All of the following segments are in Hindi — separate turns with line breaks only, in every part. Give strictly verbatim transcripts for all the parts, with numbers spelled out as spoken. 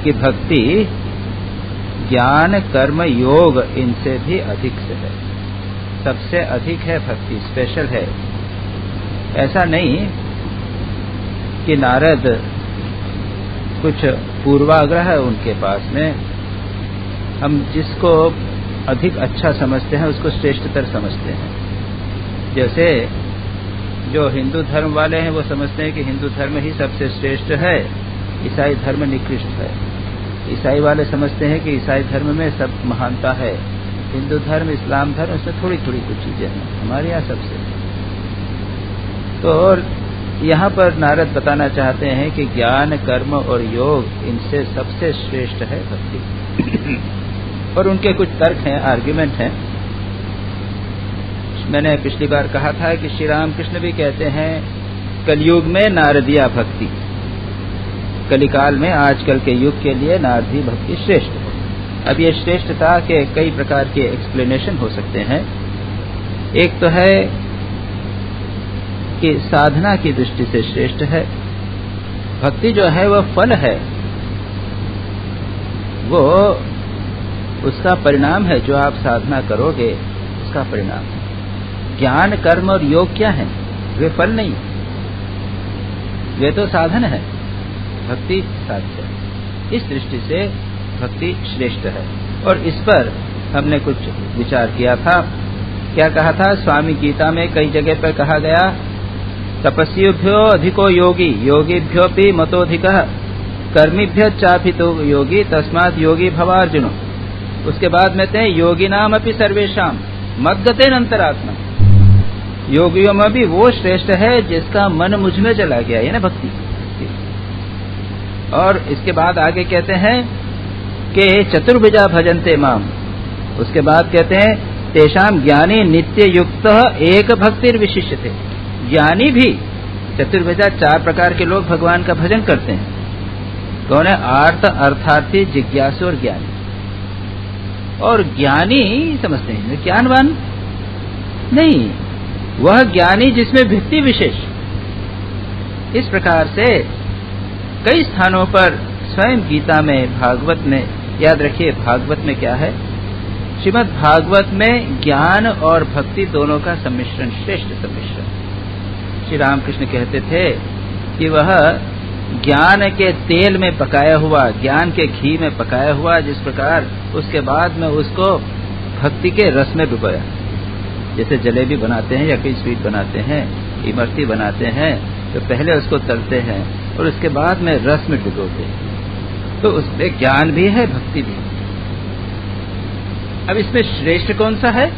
कि भक्ति ज्ञान कर्म योग इनसे भी अधिक से है, सबसे अधिक है भक्ति, स्पेशल है। ऐसा नहीं कि नारद कुछ पूर्वाग्रह है उनके पास में, हम जिसको अधिक अच्छा समझते हैं उसको श्रेष्ठतर समझते हैं। जैसे जो हिंदू धर्म वाले हैं वो समझते हैं कि हिंदू धर्म ही सबसे श्रेष्ठ है, ईसाई धर्म निकृष्ट है। ईसाई वाले समझते हैं कि ईसाई धर्म में सब महानता है, हिंदू धर्म इस्लाम धर्म उसमें थोड़ी थोड़ी कुछ चीजें हैं, हमारे यहाँ सबसे। तो यहाँ पर नारद बताना चाहते हैं कि ज्ञान कर्म और योग इनसे सबसे श्रेष्ठ है भक्ति। और उनके कुछ तर्क हैं, आर्ग्यूमेंट हैं। मैंने पिछली बार कहा था कि श्री रामकृष्ण भी कहते हैं कलयुग में नारदिया भक्ति, कलिकाल में आजकल के युग के लिए नारदी भक्ति श्रेष्ठ है। अब ये श्रेष्ठता के कई प्रकार के एक्सप्लेनेशन हो सकते हैं। एक तो है कि साधना की दृष्टि से श्रेष्ठ है। भक्ति जो है वह फल है, वो उसका परिणाम है, जो आप साधना करोगे उसका परिणाम है। ज्ञान कर्म और योग क्या है? वे फल नहीं, वे तो साधन है, भक्ति साध्य है। इस दृष्टि से भक्ति श्रेष्ठ है। और इस पर हमने कुछ विचार किया था। क्या कहा था? स्वामी गीता में कई जगह पर कहा गया तपस्वीभ्यो अधिको योगी योगीभ्योपि मतोधिकः कर्मीभ्य चापितो योगी तस्मात् योगी भवार्जुन। उसके बाद में थे योगी नाम अपि सर्वेषाम मद्गतेन अंतरात्मा। योगियों में भी वो श्रेष्ठ है जिसका मन मुझ में चला गया, ये ना भक्ति। और इसके बाद आगे कहते हैं कि चतुर्भुजा भजन्ते माम। उसके बाद कहते हैं तेषाम ज्ञानी नित्य युक्त एक भक्तिर विशिष्यते। ज्ञानी भी चतुर्भुजा, चार प्रकार के लोग भगवान का भजन करते हैं। कौन है? आर्त, अर्थार्थी, जिज्ञासु और ज्ञानी। और ज्ञानी समझते हैं ज्ञानवान नहीं, वह ज्ञानी जिसमें वृत्ति विशेष। इस प्रकार से कई स्थानों पर स्वयं गीता में, भागवत में, याद रखिए भागवत में क्या है, श्रीमद् भागवत में ज्ञान और भक्ति दोनों का सम्मिश्रण, श्रेष्ठ सम्मिश्रण। श्री रामकृष्ण कहते थे कि वह ज्ञान के तेल में पकाया हुआ, ज्ञान के घी में पकाया हुआ, जिस प्रकार उसके बाद में उसको भक्ति के रस में डुबाया। जैसे जलेबी बनाते हैं या कोई स्वीट बनाते हैं, इमरती बनाते हैं, तो पहले उसको तलते हैं और उसके बाद में रस में डुबोते हैं। तो उसमें ज्ञान भी है, भक्ति भी है। अब इसमें श्रेष्ठ कौन सा है?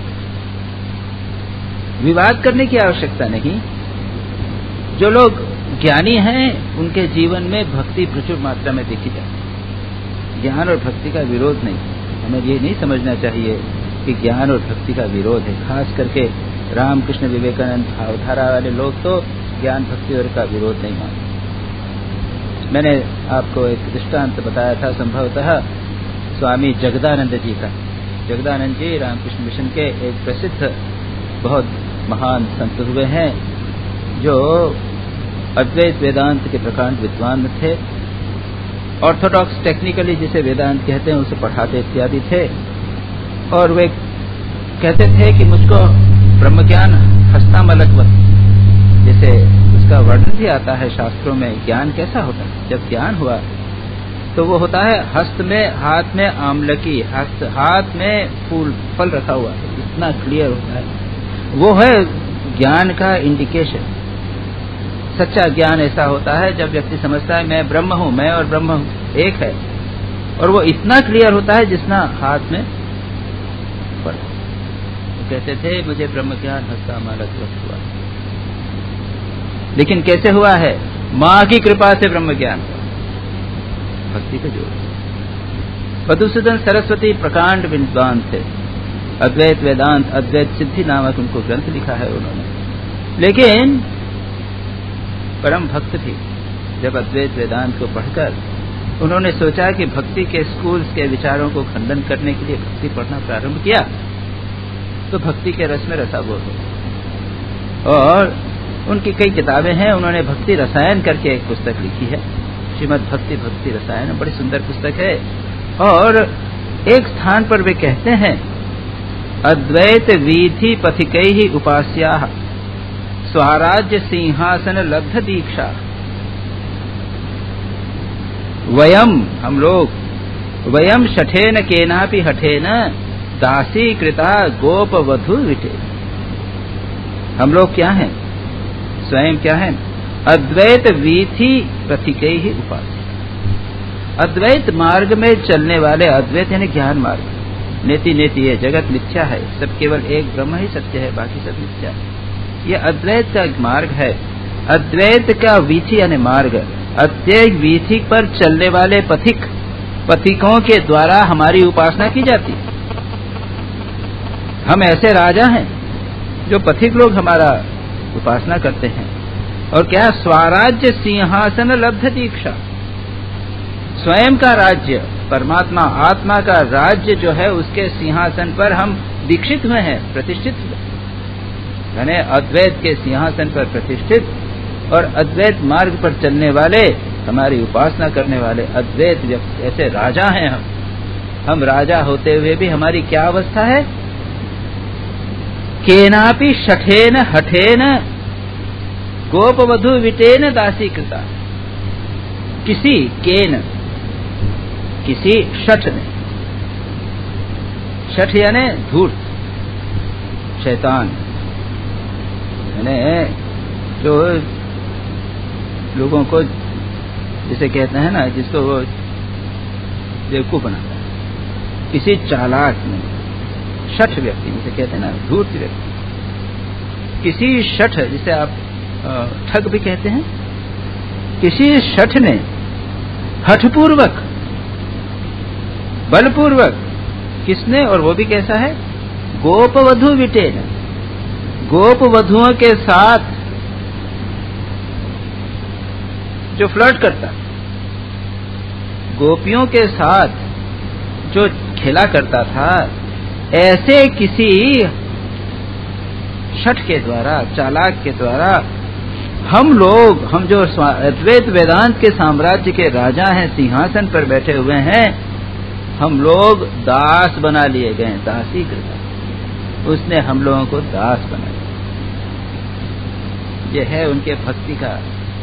विवाद करने की आवश्यकता नहीं। जो लोग ज्ञानी हैं उनके जीवन में भक्ति प्रचुर मात्रा में देखी जाती है। ज्ञान और भक्ति का विरोध नहीं, हमें ये नहीं समझना चाहिए कि ज्ञान और भक्ति का विरोध है। खास करके रामकृष्ण विवेकानंद भावधारा वाले लोग तो ज्ञान भक्ति और का विरोध नहीं मानते। मैंने आपको एक दृष्टांत बताया था, संभवतः स्वामी जगदानंद जी का। जगदानंद जी रामकृष्ण मिशन के एक प्रसिद्ध बहुत महान संत हुए हैं, जो अद्वैत वेदांत के प्रकांड विद्वान थे। ऑर्थोडॉक्स टेक्निकली जिसे वेदांत कहते हैं उसे पढ़ाते इत्यादि थे। और वे कहते थे कि मुझको ब्रह्मज्ञान हस्तामलकवत, जैसे उसका वर्णन भी आता है शास्त्रों में, ज्ञान कैसा होता है। जब ज्ञान हुआ तो वो होता है हस्त में, हाथ में आमलकी, हस्त हाथ में फूल फल रखा हुआ है, इतना क्लियर होता है। वो है ज्ञान का इंडिकेशन। सच्चा ज्ञान ऐसा होता है जब व्यक्ति समझता है मैं ब्रह्म हूं, मैं और ब्रह्म एक है, और वो इतना क्लियर होता है जितना हाथ में पड़ा। तो कहते थे मुझे ब्रह्म ज्ञान हस्तामलकवत हुआ। लेकिन कैसे हुआ है? मां की कृपा से ब्रह्म ज्ञान हुआ, भक्ति का जोर। मधुसूदन सरस्वती प्रकांड विद्वान थे, अद्वैत वेदांत, अद्वैत सिद्धि नामक उनको ग्रंथ लिखा है उन्होंने। लेकिन परम भक्त थी। जब अद्वैत वेदांत को पढ़कर उन्होंने सोचा कि भक्ति के स्कूल्स के विचारों को खंडन करने के लिए भक्ति पढ़ना प्रारंभ किया, तो भक्ति के रस में रसाबोर हो। और उनकी कई किताबें हैं, उन्होंने भक्ति रसायन करके एक पुस्तक लिखी है। श्रीमद् भक्ति भक्ति रसायन, बड़ी सुंदर पुस्तक है। और एक स्थान पर वे कहते हैं, अद्वैत वीथि पथिकैहि उपास्याः स्वराज्य सिंहासन लब्ध दीक्षा। वयम, हम लोग, वयम शठेन केनापि हठेन दासी कृता गोप वधु विटे। हम लोग क्या हैं, स्वयं क्या हैं, अद्वैत वीथि पथिकैहि उपास्य। अद्वैत मार्ग में चलने वाले, अद्वैत यानी ज्ञान मार्ग, नेति नेति है, जगत मिथ्या है, सब केवल एक ब्रह्म ही सत्य है, बाकी सब मिथ्या है। ये अद्वैत का मार्ग है। अद्वैत का वीथि यानी मार्ग, अद्वैत वीथि पर चलने वाले पथिक, पथिकों के द्वारा हमारी उपासना की जाती है। हम ऐसे राजा हैं जो पथिक लोग हमारा उपासना करते हैं। और क्या, स्वराज्य सिंहासन लब्ध दीक्षा, स्वयं का राज्य, परमात्मा आत्मा का राज्य जो है, उसके सिंहासन पर हम दीक्षित हुए हैं, प्रतिष्ठित हुए, यानी अद्वैत के सिंहासन पर प्रतिष्ठित। और अद्वैत मार्ग पर चलने वाले, हमारी उपासना करने वाले अद्वैत व्यक्ति, ऐसे राजा हैं हम। हम राजा होते हुए भी हमारी क्या अवस्था है, केनापि शठेन हठेन गोपवधु विटेन दासी कृता। किसी केन, किसी शठ ने, शठ यानी धूर्त, शैतान, यानी जो लोगों को जिसे कहते हैं ना, जिसको वो बेवकूफ बनाता है, किसी चालाक ने, शठ व्यक्ति जिसे कहते हैं ना, धूर्त व्यक्ति, किसी शठ, जिसे आप ठग भी कहते हैं, किसी शठ ने हठपूर्वक, बलपूर्वक, किसने, और वो भी कैसा है, गोपवधु विटेन, गोपवधुओं के साथ जो फ्लर्ट करता, गोपियों के साथ जो खेला करता था, ऐसे किसी शठ के द्वारा, चालाक के द्वारा हम लोग, हम जो अद्वैत वेदांत के साम्राज्य के राजा हैं, सिंहासन पर बैठे हुए हैं, हम लोग दास बना लिए गए, दासी कृता, उसने हम लोगों को दास बनाया। यह है उनके भक्ति का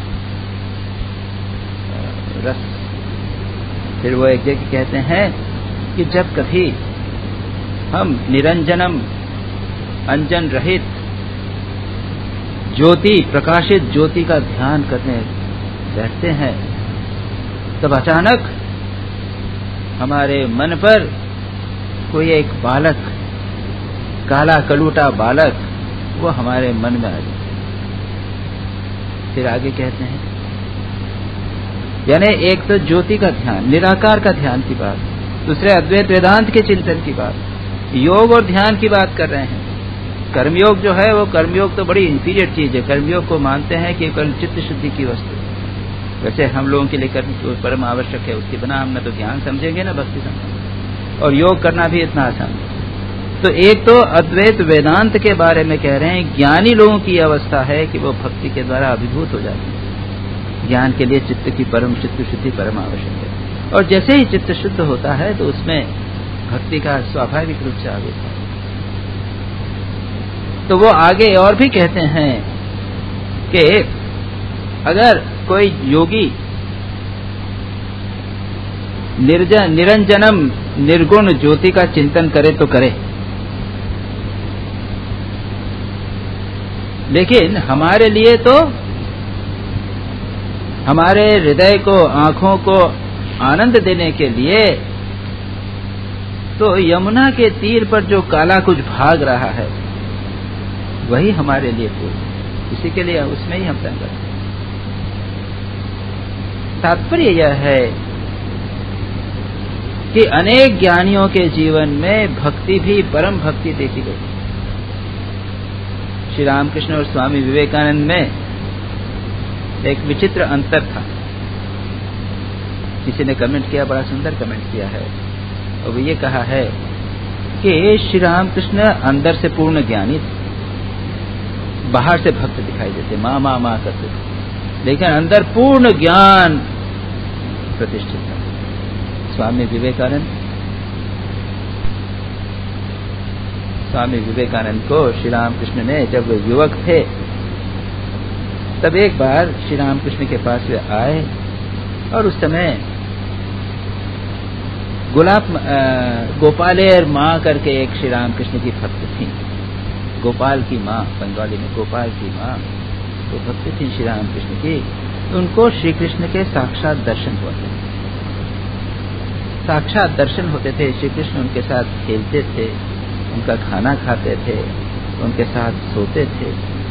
रस। फिर वो एक जगह कहते हैं कि जब कभी हम निरंजनम, अंजन रहित ज्योति, प्रकाशित ज्योति का ध्यान करने बैठते हैं, तब अचानक हमारे मन पर कोई एक बालक, काला कलूटा बालक, वो हमारे मन में आ जाता है। फिर आगे कहते हैं, यानी एक तो ज्योति का ध्यान, निराकार का ध्यान की बात, दूसरे अद्वैत वेदांत के चिंतन की बात, योग और ध्यान की बात कर रहे हैं। कर्मयोग जो है, वो कर्मयोग तो बड़ी इंफीरियर चीज है। कर्मयोग को मानते हैं कि केवल चित्त शुद्धि की वस्तु, वैसे हम लोगों के लिए कर्म परम आवश्यक है, उसके बिना हम न तो ज्ञान समझेंगे न भक्ति समझेंगे, और योग करना भी इतना आसान है। तो एक तो अद्वैत वेदांत के बारे में कह रहे हैं, ज्ञानी लोगों की अवस्था है कि वो भक्ति के द्वारा अभिभूत हो जाते हैं। ज्ञान के लिए चित्त की परम चित्त शुद्धि परम आवश्यक है, और जैसे ही चित्त शुद्ध होता है तो उसमें भक्ति का स्वाभाविक रूप से आवेश है। तो वो आगे और भी कहते हैं कि अगर कोई योगी निर्जन निरंजनम निर्गुण ज्योति का चिंतन करे तो करे, लेकिन हमारे लिए तो, हमारे हृदय को, आंखों को आनंद देने के लिए तो यमुना के तीर पर जो काला कुछ भाग रहा है वही हमारे लिए पूर्ण, इसी के लिए उसमें ही हम संगत हैं। तात्पर्य यह है कि अनेक ज्ञानियों के जीवन में भक्ति भी परम भक्ति देखी गई। श्री रामकृष्ण और स्वामी विवेकानंद में एक विचित्र अंतर था। किसी ने कमेंट किया, बड़ा सुंदर कमेंट किया है, और वो ये कहा है कि श्री रामकृष्ण अंदर से पूर्ण ज्ञानी थे, बाहर से भक्त दिखाई देते, माँ माँ माँ करते थे, लेकिन अंदर पूर्ण ज्ञान प्रतिष्ठित था। स्वामी विवेकानंद स्वामी विवेकानंद को श्री रामकृष्ण ने, जब वे युवक थे, तब एक बार श्री रामकृष्ण के पास वे आए और उस समय गुलाब गोपालेर माँ करके एक श्री रामकृष्ण की भक्त थी। गोपाल की माँ, बंगाली में गोपाल की माँ, तो भक्त थी श्री रामकृष्ण की। उनको श्री कृष्ण के साक्षात दर्शन होते थे, साक्षात दर्शन होते थे। श्री कृष्ण उनके साथ खेलते थे, उनका खाना खाते थे, उनके साथ सोते थे।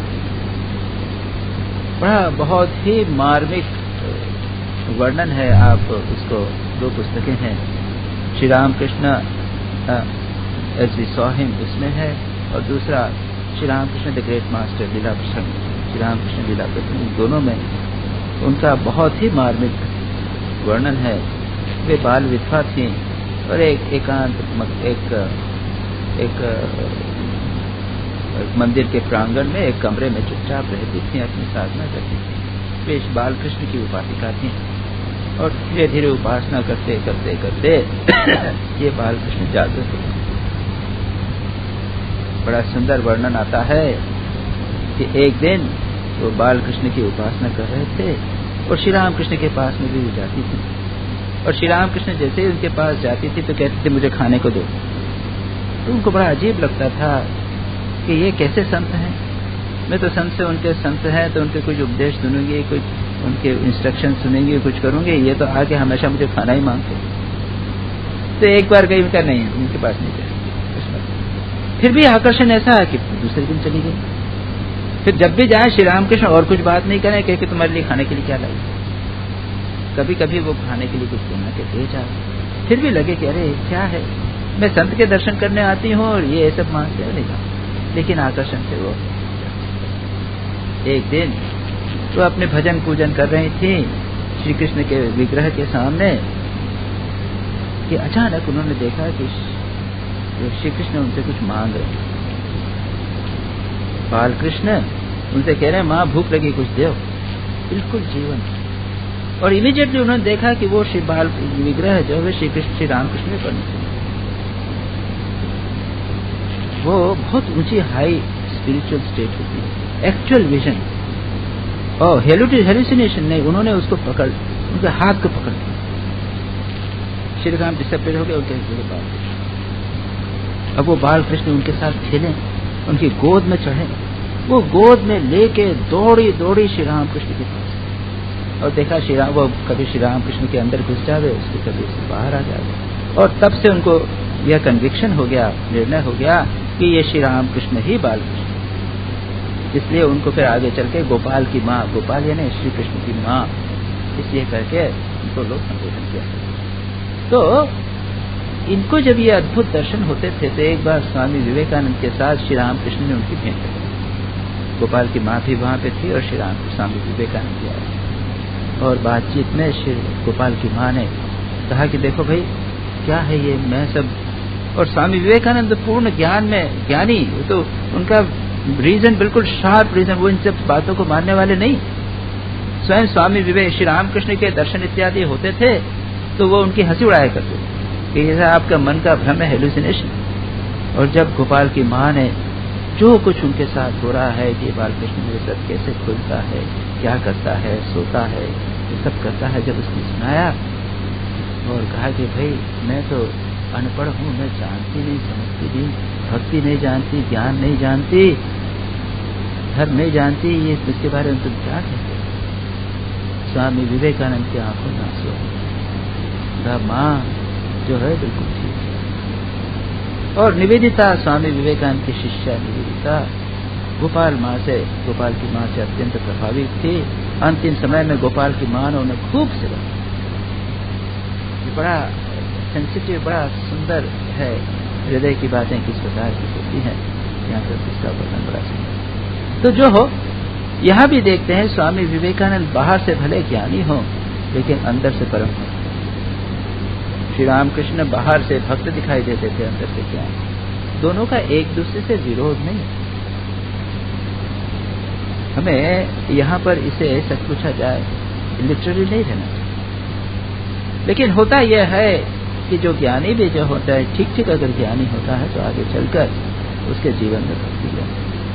बड़ा बहुत ही मार्मिक वर्णन है। आप उसको, दो पुस्तकें हैं, Shri Ramakrishna as we saw him, उसमें है, और दूसरा Shri Ramakrishna the great master Leela Prasanga, Shri Ramakrishna लीला प्रसंग, दोनों में उनका बहुत ही मार्मिक वर्णन है। वे बाल विधवा थी और एक एकांत एक, एक, एक मंदिर के प्रांगण में एक कमरे में चुपचाप रहती थी, अपनी साधना करती थी। वे बालकृष्ण की उपासिका थी और धीरे धीरे उपासना करते करते करते ये बालकृष्ण जागृत हुए। बड़ा सुंदर वर्णन आता है कि एक दिन वो बालकृष्ण की उपासना कर रहे थे और श्री रामकृष्ण के पास में भी जाती थी, और श्री रामकृष्ण जैसे ही उनके पास जाती थी तो कहती थी मुझे खाने को दो। तो उनको बड़ा अजीब लगता था कि ये कैसे संत हैं। मैं तो संत से, उनके संत हैं तो उनके कुछ उपदेश सुनूंगी, कुछ उनके इंस्ट्रक्शन सुनेंगे, कुछ करूंगे, ये तो आके हमेशा मुझे खाना ही मांगते। तो एक बार गई, उनका नहीं, उनके पास नहीं जाए। फिर भी आकर्षण ऐसा है कि दूसरे दिन चली गई। फिर जब भी जाए श्री रामकृष्ण और कुछ बात नहीं करें, कहे कि तुम्हारे लिए खाने के लिए क्या लाई। कभी कभी वो खाने के लिए कुछ बना के दे जाए, फिर भी लगे कि अरे क्या है, मैं संत के दर्शन करने आती हूँ और ये सब मांगते हैं, नहीं जाओ। लेकिन आकर्षण से वो एक दिन तो अपने भजन पूजन कर रही थी श्री कृष्ण के विग्रह के सामने कि अचानक उन्होंने देखा कि श्री कृष्ण उनसे कुछ मांग रहे। बाल कृष्ण उनसे कह रहे हैं माँ भूख लगी, कुछ दो। बिल्कुल जीवन। और इमीडिएटली उन्होंने देखा कि वो श्री बाल विग्रह जो है श्री कृष्ण श्री रामकृष्ण में बने। वो बहुत ऊंची हाई स्पिरिचुअल स्टेट होती है, एक्चुअल विजन और हेलुसिनेशन नहीं। उन्होंने उसको पकड़, उनके हाथ को पकड़ लिया। श्री राम डिसअपियर हो गए, उनके बाल अब वो बाल कृष्ण उनके साथ खेले, उनकी गोद में चढ़े, वो गोद में लेके दौड़ी दौड़ी श्री राम कृष्ण के पास और देखा श्री राम, वो कभी श्री राम कृष्ण के अंदर घुस जावे, उसके कभी उससे बाहर आ जावे। और तब से उनको यह कन्विक्शन हो गया, निर्णय हो गया कि ये श्री राम कृष्ण ही बाल कृष्ण। इसलिए उनको फिर आगे चल के गोपाल की माँ, गोपाल यानी श्री कृष्ण की माँ, इसलिए करके उनको लोग संबोधन किया। तो इनको जब ये अद्भुत दर्शन होते थे तो एक बार स्वामी विवेकानंद के साथ श्री रामकृष्ण ने उनकी भेंट की। गोपाल की माँ भी वहां पे थी और श्री राम स्वामी विवेकानंद भी आए और बातचीत में श्री गोपाल की माँ ने कहा कि देखो भाई क्या है ये, मैं सब। और स्वामी विवेकानंद पूर्ण ज्ञान में ज्ञानी, तो उनका रीजन बिल्कुल शार्प रीजन, वो इन सब बातों को मानने वाले नहीं। स्वयं स्वामी विवेक श्री रामकृष्ण के दर्शन इत्यादि होते थे तो वो उनकी हंसी उड़ाया करते थे कि जैसा आपका मन का भ्रम है, हेलुसिनेशन। और जब गोपाल की माँ ने जो कुछ उनके साथ हो रहा है कि बालकृष्ण मेरे साथ कैसे खुलता है, क्या करता है, सोता है, ये सब करता है, जब उसने सुनाया और कहा कि भाई मैं तो अनपढ़ हूँ, मैं जानती नहीं, समझती नहीं, भक्ति नहीं जानती, ज्ञान नहीं जानती, धर्म नहीं जानती, ये इसके बारे में तुम क्या कहते हो। स्वामी विवेकानंद की आंखों में आंसू आ, माँ जो है बिल्कुल ठीक। और निवेदिता, स्वामी विवेकानंद की शिष्या निवेदिता गोपाल माँ से, गोपाल की माँ से अत्यंत प्रभावित थी। अंतिम समय में गोपाल की माँ ने उन्हें खूब सेवा। बड़ा सेंसिटिव, बड़ा सुंदर है, हृदय की बातें किस प्रकार की होती हैं, यहाँ पर इसका वर्णन बड़ा सुंदर। तो जो हो, यहाँ भी देखते हैं स्वामी विवेकानंद बाहर से भले ज्ञानी हो लेकिन अंदर से परम हो। श्री रामकृष्ण बाहर से भक्त दिखाई देते थे, अंदर से ज्ञान। दोनों का एक दूसरे से विरोध नहीं। हमें यहाँ पर इसे सच पूछा जाए, लिटरली नहीं रहना चाहिए। लेकिन होता यह है कि जो ज्ञानी भी जो होता है, ठीक ठीक अगर ज्ञानी होता है तो आगे चलकर उसके जीवन में भक्ति है।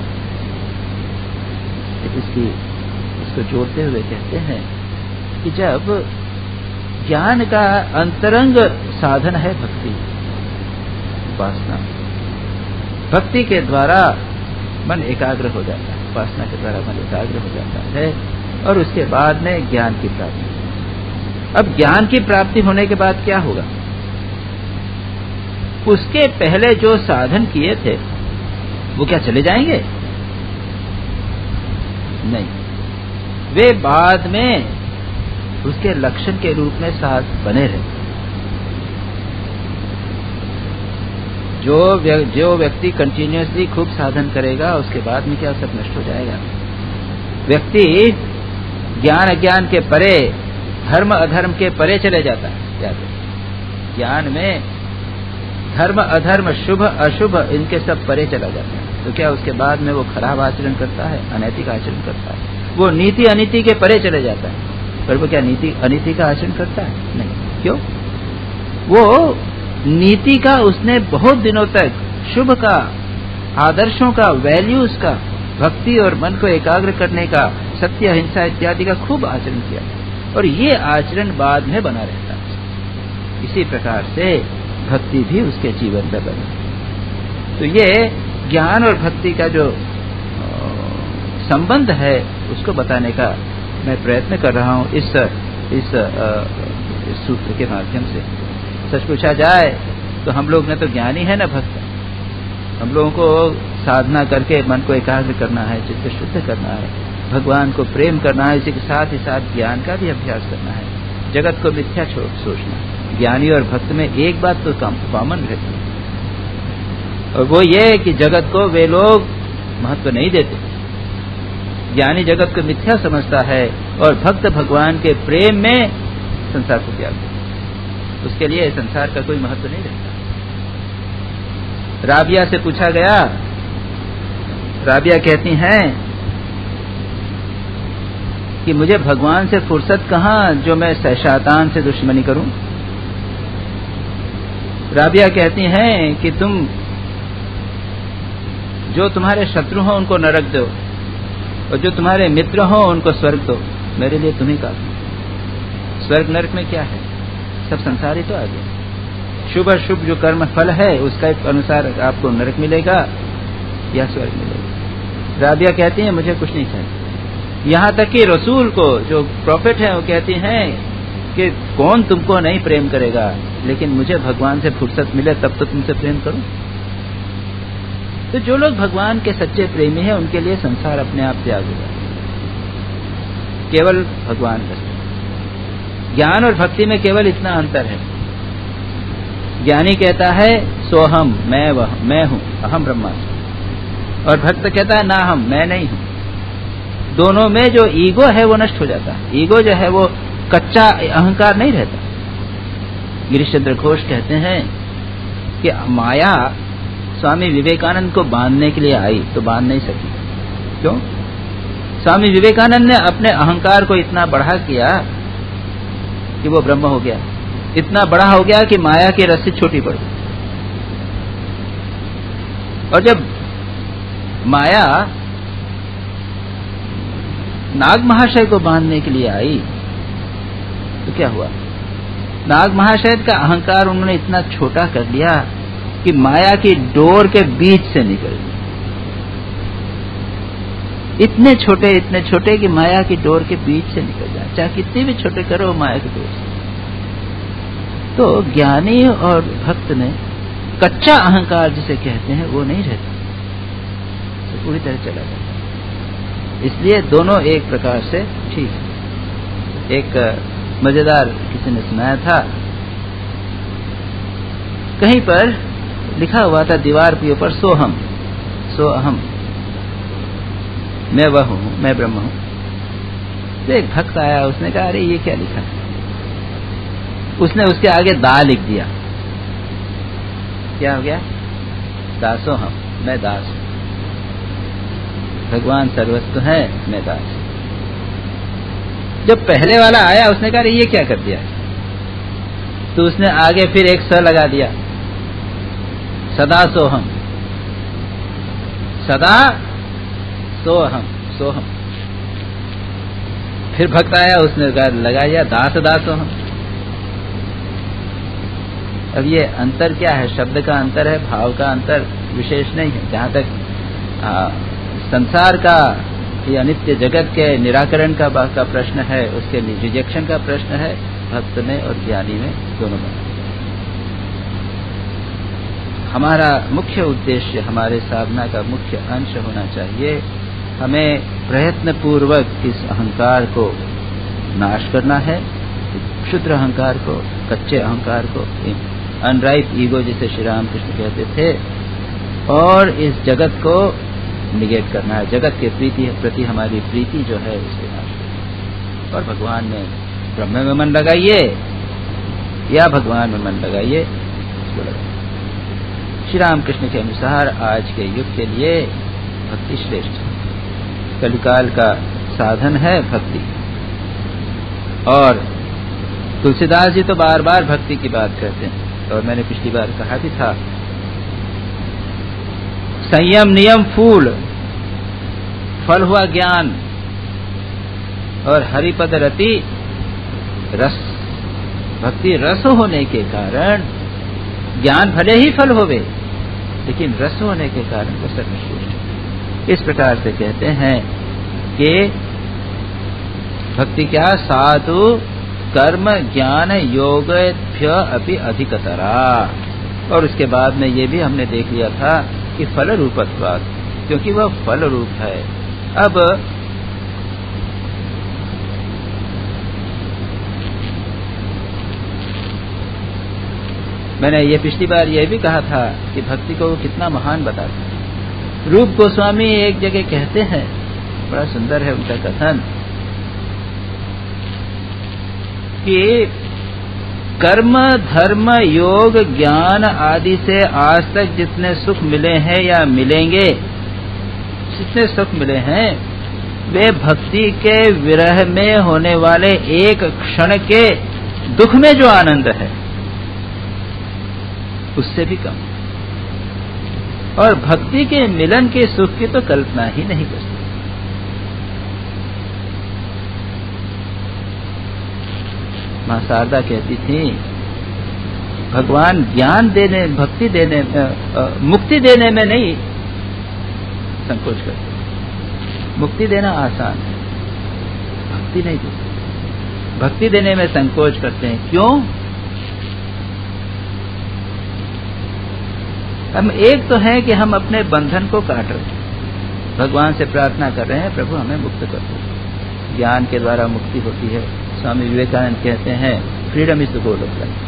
इसकी इसको जोड़ते हुए कहते हैं कि जब ज्ञान का अंतरंग साधन है भक्ति, उपासना, भक्ति के द्वारा मन एकाग्र हो जाता है, उपासना के द्वारा मन एकाग्र हो जाता है और उसके बाद में ज्ञान की प्राप्ति। अब ज्ञान की प्राप्ति होने के बाद क्या होगा? उसके पहले जो साधन किए थे वो क्या चले जाएंगे? नहीं, वे बाद में उसके लक्षण के रूप में साथ बने रहे। जो जो व्यक्ति कंटिन्यूअसली खूब साधन करेगा उसके बाद में क्या सब नष्ट हो जाएगा। व्यक्ति ज्ञान अज्ञान के परे, धर्म अधर्म के परे चले जाता है। जाते ज्ञान में धर्म अधर्म, शुभ अशुभ, इनके सब परे चला जाता है। तो क्या उसके बाद में वो खराब आचरण करता है, अनैतिक आचरण करता है? वो नीति अनीति के परे चले जाता है, पर वो क्या नीति अनीति का आचरण करता है? नहीं। क्यों? वो नीति का उसने बहुत दिनों तक, शुभ का, आदर्शों का, वैल्यूज का, भक्ति और मन को एकाग्र करने का, सत्य अहिंसा इत्यादि का खूब आचरण किया और ये आचरण बाद में बना रहता है। इसी प्रकार से भक्ति भी उसके जीवन में बनी। तो ये ज्ञान और भक्ति का जो संबंध है उसको बताने का मैं प्रयत्न कर रहा हूँ इस इस, इस सूत्र के माध्यम से। सच पूछा जाए तो हम लोग ने तो ज्ञानी है ना भक्त, हम लोगों को साधना करके मन को एकाग्र करना है, चित्त शुद्ध करना है, भगवान को प्रेम करना है, इसी के साथ ही साथ ज्ञान का भी अभ्यास करना है, जगत को मिथ्या छोड़ सोचना। ज्ञानी और भक्त में एक बात तो कॉमन रहती है और वो ये कि जगत को वे लोग महत्व नहीं देते। ज्ञानी जगत को मिथ्या समझता है और भक्त भगवान के प्रेम में संसार को त्याग देता है। उसके लिए संसार का कोई महत्व नहीं रहता। राबिया से पूछा गया, राबिया कहती हैं कि मुझे भगवान से फुर्सत कहाँ जो मैं शैतान से दुश्मनी करूं। राबिया कहती हैं कि तुम जो तुम्हारे शत्रु हो उनको नरक दो और जो तुम्हारे मित्र हो उनको स्वर्ग दो, मेरे लिए तुम्ही काफी। स्वर्ग नरक में क्या है? सब संसार ही तो आ गया। शुभ अशुभ जो कर्म फल है उसका अनुसार आपको नरक मिलेगा या स्वर्ग मिलेगा। राबिया कहती है मुझे कुछ नहीं चाहिए। यहाँ तक कि रसूल को, जो प्रॉफिट है, वो कहती हैं कि कौन तुमको नहीं प्रेम करेगा, लेकिन मुझे भगवान से फुर्सत मिले तब तो तुमसे प्रेम करूं। तो जो लोग भगवान के सच्चे प्रेमी हैं उनके लिए संसार अपने आप त्याग होगा, केवल भगवान का। ज्ञान और भक्ति में केवल इतना अंतर है। ज्ञानी कहता है सोहम, मैं वह मैं हूं, अहम ब्रह्मास्मि, और भक्त कहता है ना हम, मैं नहीं हूं। दोनों में जो ईगो है वो नष्ट हो जाता है। ईगो जो है वो कच्चा अहंकार नहीं रहता। गिरीश चंद्र घोष कहते हैं कि माया स्वामी विवेकानंद को बांधने के लिए आई तो बांध नहीं सकी। क्यों? स्वामी विवेकानंद ने अपने अहंकार को इतना बढ़ा किया कि वो ब्रह्म हो गया, इतना बड़ा हो गया कि माया की रस्सी छोटी पड़ गई। और जब माया नाग महाशय को बांधने के लिए आई तो क्या हुआ? नाग महाशय का अहंकार उन्होंने इतना छोटा कर लिया कि माया की डोर के बीच से निकल गई। इतने छोटे इतने छोटे कि माया की डोर के बीच से निकल जाए, चाहे कितने भी छोटे करो माया की डोर से। तो ज्ञानी और भक्त में कच्चा अहंकार जिसे कहते हैं वो नहीं रहता, तो पूरी तरह चला जाता। इसलिए दोनों एक प्रकार से ठीक है। एक मजेदार किसी ने सुनाया था, कहीं पर लिखा हुआ था दीवार के ऊपर सोहम सो अहम, मैं वह हूं, मैं ब्रह्म हूं। तो एक भक्त आया, उसने कहा अरे ये क्या लिखा है? उसने उसके आगे दा लिख दिया। क्या हो गया? दासो हम, मैं दास हूं। भगवान सर्वस्व है, मैं दास हूं। जब पहले वाला आया उसने कहा अरे ये क्या कर दिया? तो उसने आगे फिर एक स लगा दिया, सदा सोहम, सदा सोहम, सोहम। फिर भक्त आया, उसने लगा दिया दास दासोहम। अब ये अंतर क्या है? शब्द का अंतर है, भाव का अंतर विशेष नहीं है। जहाँ तक आ, संसार का या नित्य जगत के निराकरण का का प्रश्न है, उसके रिजेक्शन का प्रश्न है, भक्त में और ज्ञानी में दोनों में। हमारा मुख्य उद्देश्य, हमारे साधना का मुख्य अंश होना चाहिए, हमें प्रयत्न पूर्वक इस अहंकार को नाश करना है, क्षुद्र अहंकार को, कच्चे अहंकार को, अनराइप ईगो जिसे श्री राम कृष्ण कहते थे, और इस जगत को निगेट करना है। जगत के प्रीति प्रति हमारी प्रीति जो है उसके नाश, और भगवान में, ब्रह्म में मन लगाइए या भगवान में मन लगाइए, उसको लगाइए। श्री राम कृष्ण के अनुसार आज के युग के लिए भक्ति श्रेष्ठ है, कलिकाल का साधन है भक्ति। और तुलसीदास जी तो बार बार भक्ति की बात करते हैं, और मैंने पिछली बार कहा भी था, संयम नियम फूल, फल हुआ ज्ञान, और हरिपद रति रस। भक्ति रस होने के कारण, ज्ञान भले ही फल होवे, लेकिन रस होने के कारण वो सर्वश्रेष्ठ। इस प्रकार से कहते हैं कि भक्ति क्या? साधु कर्म ज्ञान योगभ्य अपि अधिकतरा। और उसके बाद में ये भी हमने देख लिया था कि फल रूपत्वात्, क्योंकि वह फल रूप है। अब मैंने ये पिछली बार यह भी कहा था कि भक्ति को वो कितना महान बताता है। रूप गोस्वामी एक जगह कहते हैं, बड़ा सुंदर है उनका कथन, कि कर्म धर्म योग ज्ञान आदि से आज तक जितने सुख मिले हैं या मिलेंगे, जितने सुख मिले हैं, वे भक्ति के विरह में होने वाले एक क्षण के दुख में जो आनंद है उससे भी कम। और भक्ति के मिलन के सुख की तो कल्पना ही नहीं कर सकते। मां शारदा कहती थी, भगवान ज्ञान देने, भक्ति देने, मुक्ति देने में नहीं संकोच करते। मुक्ति देना आसान है, भक्ति नहीं देते। भक्ति देने में संकोच करते हैं। क्यों? हम एक तो है कि हम अपने बंधन को काट रहे हैं, भगवान से प्रार्थना कर रहे हैं, प्रभु हमें मुक्त कर दो। ज्ञान के द्वारा मुक्ति होती है। स्वामी विवेकानंद कहते हैं, freedom is the goal of life.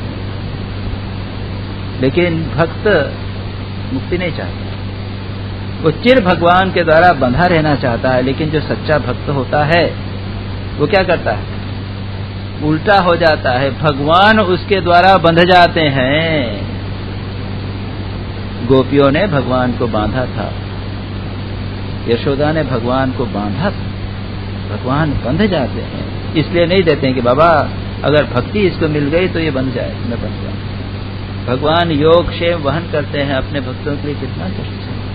लेकिन भक्त मुक्ति नहीं चाहता, वो चिर भगवान के द्वारा बंधा रहना चाहता है। लेकिन जो सच्चा भक्त होता है वो क्या करता है? उल्टा हो जाता है, भगवान उसके द्वारा बंध जाते हैं। गोपियों ने भगवान को बांधा था, यशोदा ने भगवान को बांधा था, भगवान बंध जाते हैं। इसलिए नहीं देते हैं कि बाबा अगर भक्ति इसको मिल गई तो ये बन जाए, मैं बन जाऊं। भगवान योग क्षेम वहन करते हैं अपने भक्तों के लिए, कितना कष्ट है।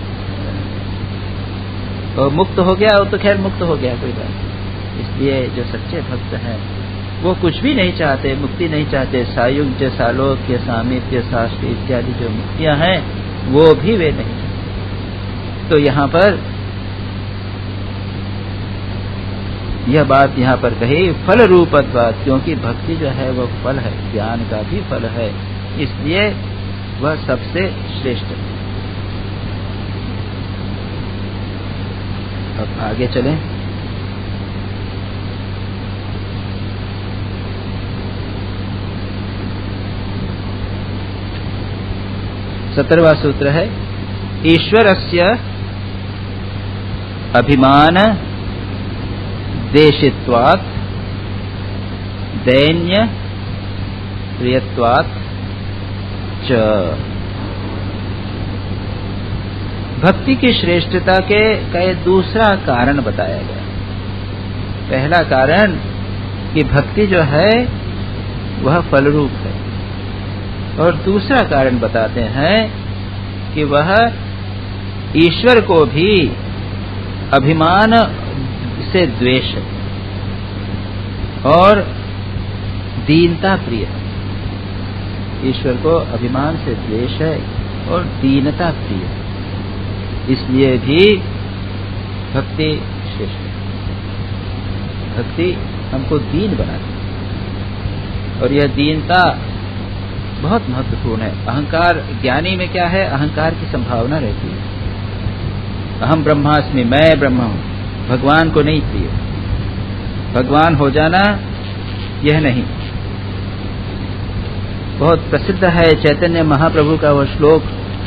और मुक्त हो गया, वो तो खैर मुक्त हो गया, कोई बात नहीं। इसलिए जो सच्चे भक्त हैं वो कुछ भी नहीं चाहते, मुक्ति नहीं चाहते। सायुज्य सालोक्य सामीप्य शास्त्र इत्यादि जो मुक्तियां हैं वो भी वे नहीं चाहते। तो यहाँ पर यह बात यहाँ पर कही, फल रूपत्वात्, क्योंकि भक्ति जो है वह फल है, ज्ञान का भी फल है, इसलिए वह सबसे श्रेष्ठ है। अब आगे चलें। सत्रहवां सूत्र है, ईश्वरस्य अभिमान देशित्वात् दैन्य प्रियत्वात् च। भक्ति की श्रेष्ठता के का एक दूसरा कारण बताया गया। पहला कारण कि भक्ति जो है वह फल रूप है, और दूसरा कारण बताते हैं कि वह ईश्वर को भी अभिमान से द्वेष है और दीनता प्रिय है। ईश्वर को अभिमान से द्वेष है और दीनता प्रिय है, इसलिए भी भक्ति श्रेष्ठ है। भक्ति हमको दीन बनाती है और यह दीनता बहुत महत्वपूर्ण है। अहंकार, ज्ञानी में क्या है, अहंकार की संभावना रहती है। अहम ब्रह्मास्मि, मैं ब्रह्म हूं, भगवान को नहीं प्रिय। भगवान हो जाना यह नहीं। बहुत प्रसिद्ध है चैतन्य महाप्रभु का वह श्लोक।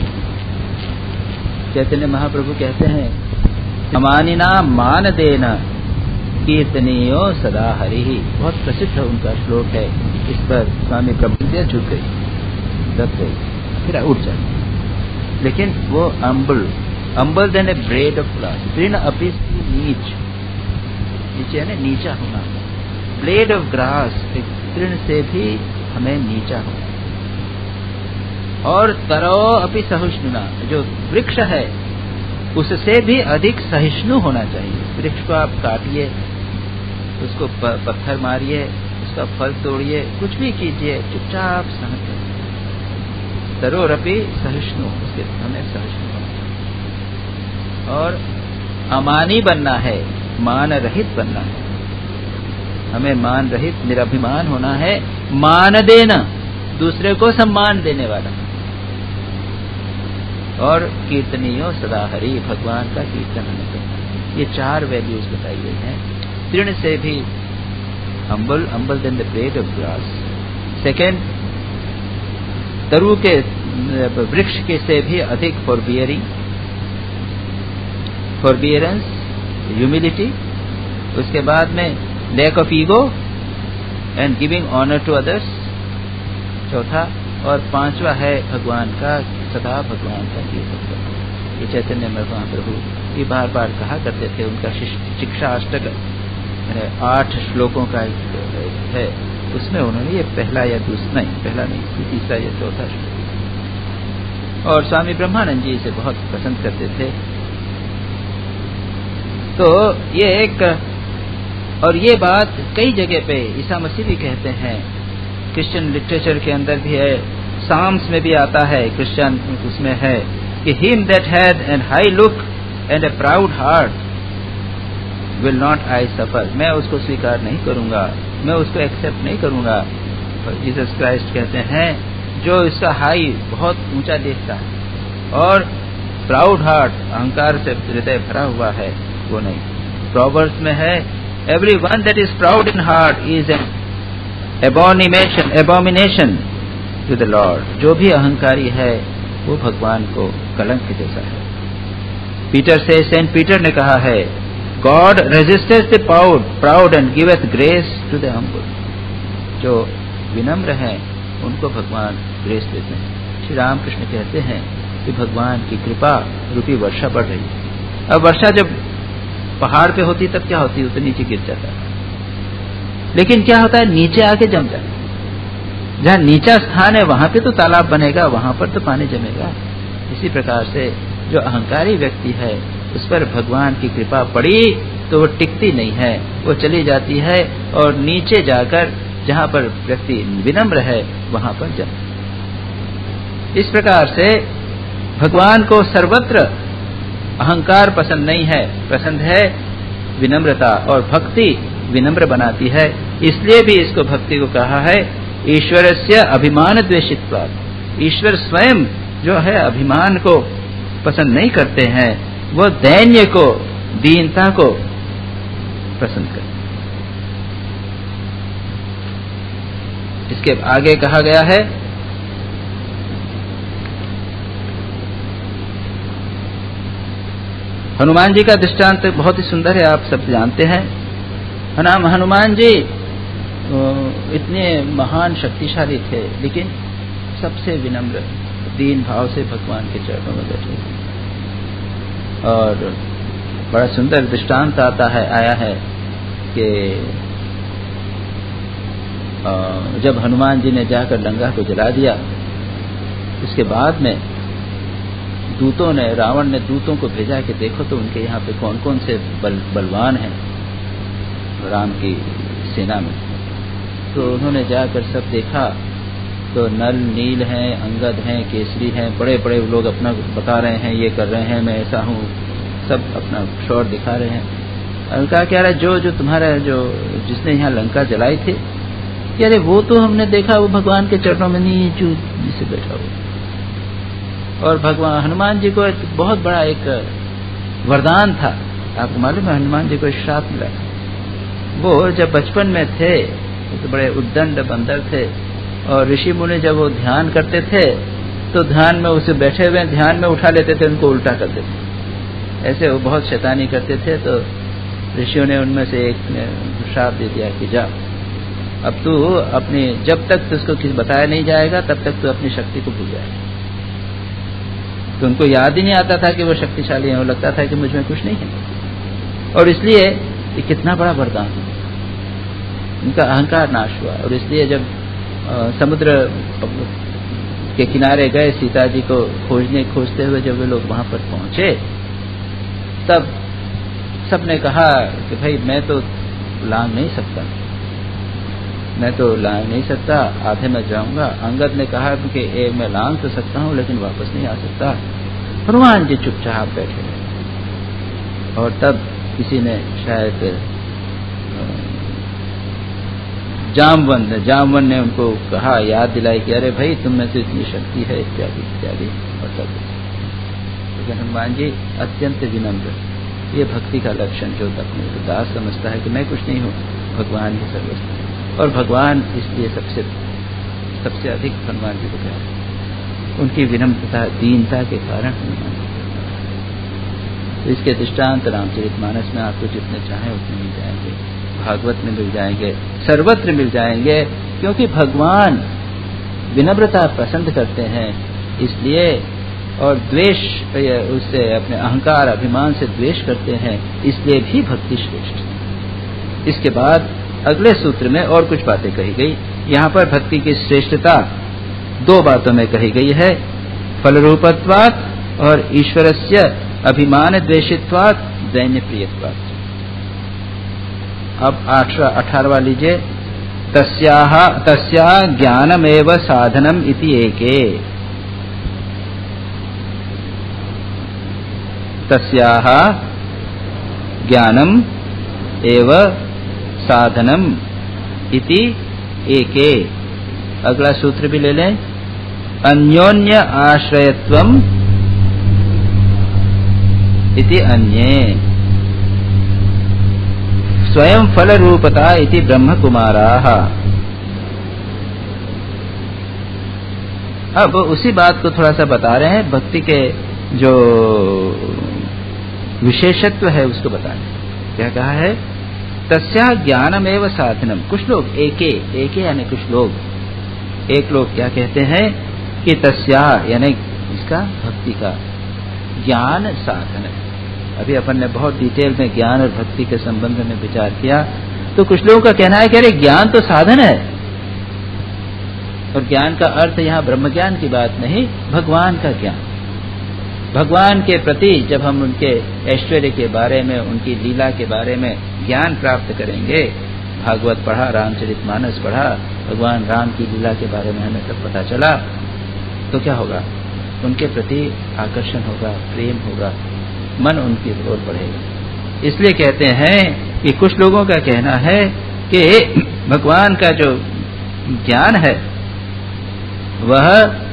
चैतन्य महाप्रभु कहते हैं, अमानिना मान देना कीर्तनीयो सदा हरि। बहुत प्रसिद्ध उनका श्लोक है। इस पर स्वामी प्रभुदेव झुक गई, दब गई, फिर उठ जाती। लेकिन वो humble humble than a blade of grass, तृण अपि नीच, नीचे है ना, नीचा होना। ब्लेड ऑफ ग्रास, तृण से भी हमें नीचा होना। और तरो अपि सहिष्णुना, जो वृक्ष है उससे भी अधिक सहिष्णु होना चाहिए। वृक्ष को आप काटिए, उसको पत्थर मारिए, उसका फल तोड़िए, कुछ भी कीजिए, चुपचाप सहन करिए। तरोरपि सहिष्णु, उसके हमें सहिष्णु होना चाहिए। और अमानी बनना है, मान रहित बनना है। हमें मान रहित निराभिमान होना है। मान देना, दूसरे को सम्मान देने वाला। और कीर्तनीयो सदा हरि, भगवान का कीर्तन हमें करना है। ये चार वैल्यूज बताई गई हैं। तृण से भी humble, humble than the blade of grass. Second, तरु के वृक्ष के से भी अधिक फॉरबियरिंग, फॉरबियरेंस, ह्यूमिलिटी। उसके बाद में lack of ego and giving honour to others, चौथा। और पांचवा है भगवान का, सदा भगवान का कीर्तन करना। ये चैतन्य महाप्रभु ये बार बार कहा करते थे। उनका शिक्षा अष्टक आठ श्लोकों का है, उसमें उन्होंने ये पहला या दूसरा, नहीं पहला नहीं, तीसरा या चौथा श्लोक। और स्वामी ब्रह्मानंद जी इसे बहुत पसंद करते थे। तो ये एक, और ये बात कई जगह पे ईसा मसीह भी कहते हैं। क्रिश्चियन लिटरेचर के अंदर भी है, साम्स में भी आता है, क्रिश्चियन उसमें है कि him that had an high look and a proud heart will not I suffer. मैं उसको स्वीकार नहीं करूंगा, मैं उसको एक्सेप्ट नहीं करूंगा। जीसस क्राइस्ट कहते हैं, जो इसका हाई बहुत ऊंचा देखता है और प्राउड हार्ट, अहंकार से हृदय भरा हुआ है, वो नहीं। प्रोवर्ब्स में है, every one that is proud in heart is an abomination abomination to the Lord. जो भी अहंकारी है वो भगवान को कलंक जैसा है। पीटर से, सेंट पीटर ने कहा है, God resisteth the proud proud and giveth grace to the humble. जो विनम्र हैं उनको भगवान ग्रेस देते हैं। श्री रामकृष्ण कहते हैं कि भगवान की कृपा रूपी वर्षा बढ़ रही है। अब वर्षा जब पहाड़ पे होती तब क्या होती, तो नीचे गिर जाता है। लेकिन क्या होता है, नीचे आके जम जाता है। जहाँ नीचा स्थान है वहां पे तो तालाब बनेगा, वहां पर तो पानी जमेगा। इसी प्रकार से जो अहंकारी व्यक्ति है उस पर भगवान की कृपा पड़ी तो वो टिकती नहीं है, वो चली जाती है और नीचे जाकर जहां पर व्यक्ति विनम्र है वहां पर जम। इस प्रकार से भगवान को सर्वत्र अहंकार पसंद नहीं है, पसंद है विनम्रता, और भक्ति विनम्र बनाती है। इसलिए भी इसको भक्ति को कहा है ईश्वरस्य अभिमान द्वेषित्वात्। ईश्वर स्वयं जो है अभिमान को पसंद नहीं करते हैं, वो दैन्य को, दीनता को पसंद करते हैं। इसके आगे कहा गया है, हनुमान जी का दृष्टांत बहुत ही सुंदर है, आप सब जानते हैं। हनुमान जी इतने महान शक्तिशाली थे, लेकिन सबसे विनम्र दीन भाव से भगवान के चरणों में बैठे। और बड़ा सुंदर दृष्टांत आता है, आया है कि जब हनुमान जी ने जाकर लंका को जला दिया इसके बाद में दूतों ने, रावण ने दूतों को भेजा कि देखो तो उनके यहाँ पे कौन कौन से बल, बलवान हैं राम की सेना में। तो उन्होंने जाकर सब देखा तो नल, नील हैं, अंगद हैं, केसरी हैं, बड़े बड़े लोग अपना बता रहे हैं, ये कर रहे हैं, मैं ऐसा हूँ, सब अपना शौर्य दिखा रहे हैं। और कहा क्या रहा, जो जो तुम्हारा जो जिसने यहाँ लंका जलाई थी, कि अरे वो तो हमने देखा वो भगवान के चरणों में नीचे से बैठा हुआ। और भगवान हनुमान जी को बहुत बड़ा एक वरदान था, आपको मालूम है हनुमान जी को एक श्राप मिला। वो जब बचपन में थे तो बड़े उद्दंड बंदर थे, और ऋषि मुनि जब वो ध्यान करते थे तो ध्यान में उसे बैठे हुए ध्यान में उठा लेते थे, उनको उल्टा कर देते। ऐसे वो बहुत शैतानी करते थे। तो ऋषियों ने उनमें से एक ने श्राप दे दिया कि जा अब तू अपनी, जब तक तुझको किसी बताया नहीं जाएगा तब तक तू अपनी शक्ति को भूल जाएगा। तो उनको याद ही नहीं आता था कि वो शक्तिशाली है, वो लगता था कि मुझ में कुछ नहीं है। और इसलिए ये कितना बड़ा वरदान, उनका अहंकार नाश हुआ। और इसलिए जब आ, समुद्र के किनारे गए सीता जी को खोजने खोजते हुए जब वे लोग वहां पर पहुंचे, तब सबने कहा कि भाई मैं तो लांग नहीं सकता, मैं तो लांग नहीं सकता, आधे में जाऊंगा। अंगद ने कहा कि ए, मैं लांग तो सकता हूं लेकिन वापस नहीं आ सकता। हनुमान जी चुपचाप बैठे रहे। और तब किसी ने शायद जामवन ने जामवन ने उनको कहा, याद दिलाई कि अरे भाई तुम में तो इतनी शक्ति है, इत्यादि इत्यादि। और तब लेकिन हनुमान जी अत्यंत विनम्र, ये भक्ति का लक्षण जो अपने को दास समझता है कि मैं कुछ नहीं हूँ, भगवान ही सर्वस्व। और भगवान इसलिए सबसे सबसे अधिक हनुमान जी को प्यार, उनकी विनम्रता, दीनता के कारण हनुमान जी। तो इसके दृष्टांत रामचरितमानस में आपको जितने चाहे उतने मिल जाएंगे, भागवत में मिल जाएंगे, सर्वत्र मिल जाएंगे। क्योंकि भगवान विनम्रता पसंद करते हैं इसलिए, और द्वेष उससे अपने अहंकार अभिमान से द्वेष करते हैं इसलिए भी भक्ति श्रेष्ठ है। इसके बाद अगले सूत्र में और कुछ बातें कही गई। यहाँ पर भक्ति की श्रेष्ठता दो बातों में कही गई है, फलरूपत्वात् और ईश्वरस्य अभिमान द्वेषित्वात् दैन्य प्रियत्वात्। अब अठारहवां लीजिए, तस्याह तस्या ज्ञानमेव साधनम इति एके। तस्याह ज्ञानम एव साधनम इति एके। अगला सूत्र भी ले लें, अन्योन्य आश्रयत्वम इति अन्ये, स्वयं फल रूपता इति ब्रह्म कुमाराः। अब उसी बात को थोड़ा सा बता रहे हैं, भक्ति के जो विशेषत्व है उसको बताने। क्या कहा है, तस्या ज्ञानमेव साधनम। कुछ लोग एके एके यानी कुछ लोग एक लोग क्या कहते हैं कि तस्या यानी इसका भक्ति का ज्ञान साधन है। अभी अपन ने बहुत डिटेल में ज्ञान और भक्ति के संबंध में विचार किया। तो कुछ लोगों का कहना है कि अरे ज्ञान तो साधन है, और ज्ञान का अर्थ यहाँ ब्रह्म ज्ञान की बात नहीं, भगवान का ज्ञान। भगवान के प्रति जब हम उनके ऐश्वर्य के बारे में, उनकी लीला के बारे में ज्ञान प्राप्त करेंगे, भागवत पढ़ा, रामचरितमानस पढ़ा, भगवान राम की लीला के बारे में हमें सब पता चला, तो क्या होगा, उनके प्रति आकर्षण होगा, प्रेम होगा, मन उनकी ओर बढ़ेगा। इसलिए कहते हैं कि कुछ लोगों का कहना है कि भगवान का जो ज्ञान है वह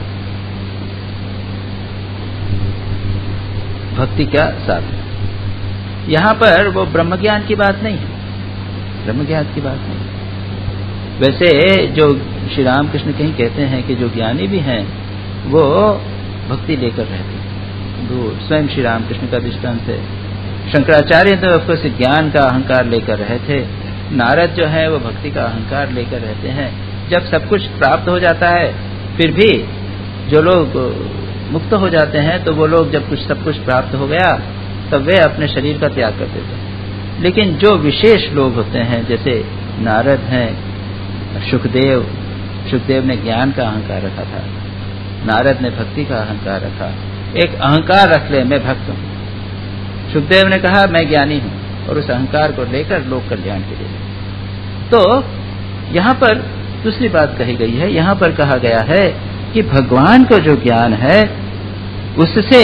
भक्ति का साधन। यहाँ पर वो ब्रह्म ज्ञान की बात नहीं है, ब्रह्म ज्ञान की बात नहीं। वैसे जो श्री रामकृष्ण कहीं कहते हैं कि जो ज्ञानी भी हैं वो भक्ति लेकर रहते हैं, वो स्वयं श्री रामकृष्ण का दृष्टांत है। शंकराचार्य तो ऑफकोर्स ज्ञान का अहंकार लेकर रहे थे, नारद जो है वो भक्ति का अहंकार लेकर रहते हैं। जब सब कुछ प्राप्त हो जाता है फिर भी जो लोग मुक्त हो जाते हैं, तो वो लोग जब कुछ सब कुछ प्राप्त हो गया तब वे अपने शरीर का त्याग कर देते हैं। लेकिन जो विशेष लोग होते हैं, जैसे नारद हैं, सुखदेव सुखदेव ने ज्ञान का अहंकार रखा था, नारद ने भक्ति का अहंकार रखा। एक अहंकार रख ले, मैं भक्त हूँ। सुखदेव ने कहा मैं ज्ञानी हूँ, और उस अहंकार को लेकर लोक कल्याण के लिए। तो यहाँ पर दूसरी बात कही गई है। यहाँ पर कहा गया है कि भगवान को जो ज्ञान है उससे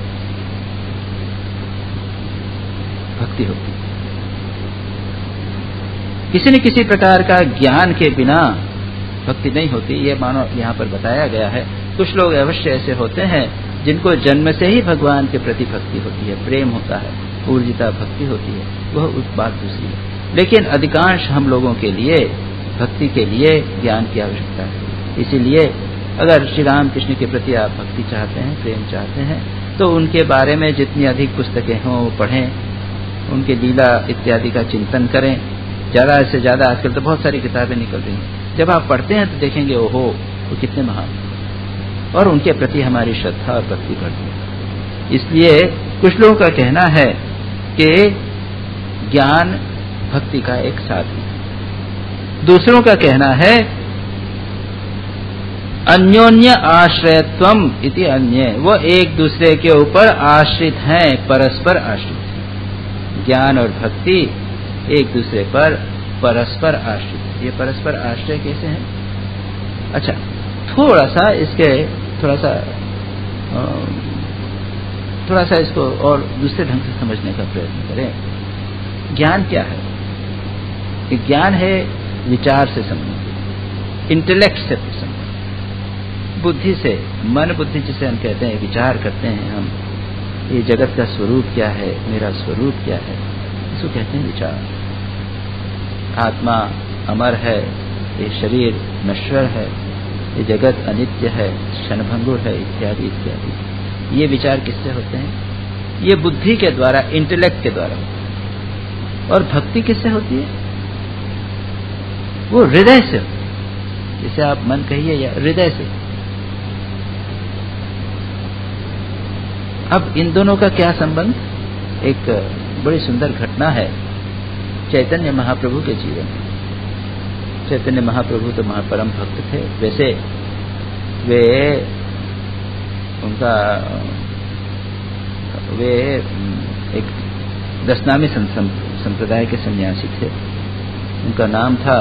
भक्ति होती है। किसी न किसी प्रकार का ज्ञान के बिना भक्ति नहीं होती, ये मानो यहाँ पर बताया गया है। कुछ लोग अवश्य ऐसे होते हैं जिनको जन्म से ही भगवान के प्रति भक्ति होती है, प्रेम होता है, ऊर्जिता भक्ति होती है, वह उस बात दूसरी है। लेकिन अधिकांश हम लोगों के लिए भक्ति के लिए ज्ञान की आवश्यकता है। इसीलिए अगर श्री राम कृष्ण के प्रति आप भक्ति चाहते हैं, प्रेम चाहते हैं, तो उनके बारे में जितनी अधिक पुस्तकें हों वो पढ़ें, उनके लीला इत्यादि का चिंतन करें। ज़्यादा से ज़्यादा आजकल तो बहुत सारी किताबें निकल रही हैं, जब आप पढ़ते हैं तो देखेंगे ओहो वो कितने महान, और उनके प्रति हमारी श्रद्धा और भक्ति बढ़ती है। इसलिए कुछ लोगों का कहना है कि ज्ञान भक्ति का एक साधन है। दूसरों का कहना है अन्योन्य आश्रयत्वम इति अन्य, वो एक दूसरे के ऊपर आश्रित हैं, परस्पर आश्रित हैं। ज्ञान और भक्ति एक दूसरे पर परस्पर आश्रित। ये परस्पर आश्रय कैसे हैं? अच्छा, थोड़ा सा इसके थोड़ा सा थोड़ा सा इसको और दूसरे ढंग से समझने का प्रयत्न करें। ज्ञान क्या है? कि ज्ञान है विचार से संबंधित, इंटेलेक्ट से संबंधित, बुद्धि से, मन बुद्धि जिसे हम कहते हैं, विचार करते हैं हम, ये जगत का स्वरूप क्या है, मेरा स्वरूप क्या है, इसको कहते हैं विचार। आत्मा अमर है, ये शरीर नश्वर है, ये जगत अनित्य है, क्षणभंगुर है, इत्यादि इत्यादि। ये विचार किससे होते हैं? ये बुद्धि के द्वारा, इंटेलेक्ट के द्वारा होते हैं। और भक्ति किससे होती है? वो हृदय से, जिसे आप मन कहिए या हृदय से। अब इन दोनों का क्या संबंध? एक बड़ी सुंदर घटना है चैतन्य महाप्रभु के जीवन में। चैतन्य महाप्रभु तो महापरम भक्त थे। वैसे वे उनका वे एक दशनामी संप्रदाय के सन्यासी थे। उनका नाम था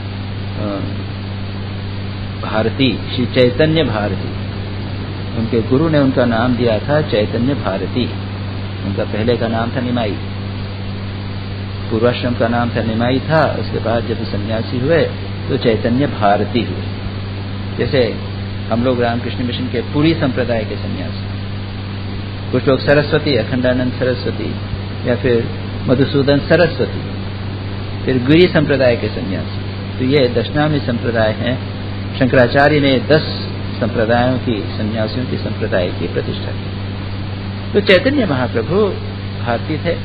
भारती, श्री चैतन्य भारती। उनके गुरु ने उनका नाम दिया था चैतन्य भारती। उनका पहले का नाम था निमाई, पूर्वाश्रम का नाम था निमाई था। उसके बाद जब सन्यासी हुए तो चैतन्य भारती हुए। जैसे हम लोग रामकृष्ण मिशन के पूरी संप्रदाय के सन्यासी, कुछ लोग सरस्वती, अखंडानंद सरस्वती, या फिर मधुसूदन सरस्वती, फिर गिरी संप्रदाय के सन्यासी। तो ये दशनामी संप्रदाय हैं। शंकराचार्य ने दस संप्रदायों की, सन्यासियों की संप्रदाय की प्रतिष्ठा की। तो चैतन्य महाप्रभु भारती थे,